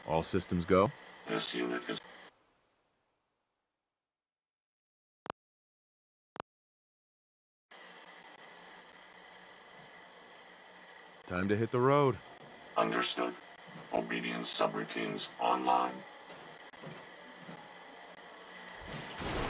All systems go? This unit is... Time to hit the road. Understood. Obedience subroutines online.